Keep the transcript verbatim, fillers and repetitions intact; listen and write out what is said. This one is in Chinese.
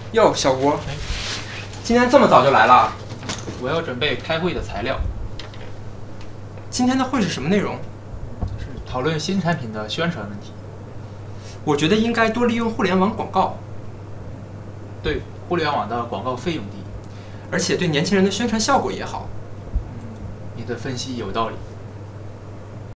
哟，小吴， 哎， 今天这么早就来了？ 我要准备开会的材料， 今天的会是什么内容？ 是讨论新产品的宣传问题。 我觉得应该多利用互联网广告， 对，互联网的广告费用低。 而且对年轻人的宣传效果也好。 嗯，你的分析有道理。